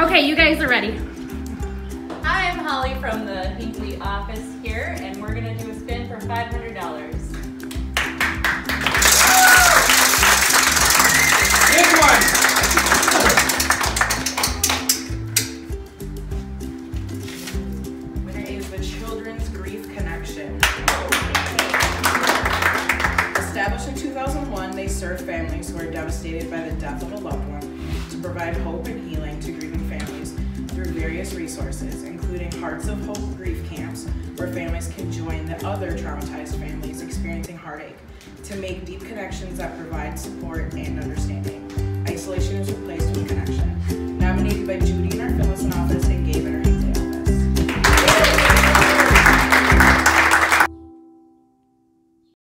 Okay, you guys are ready. Hi, I'm Holly from the Hinkley office here, and we're going to do a spin for $500. Big one! Winner is the Children's Grief Connection. Established in 2001, they serve families who are devastated by the death of a loved one to provide hope and healing to grieving families through various resources, including Hearts of Hope grief camps, where families can join the other traumatized families experiencing heartache to make deep connections that provide support and understanding. Isolation is replaced with connection. Nominated by Judy in our Phyllis office and Gabe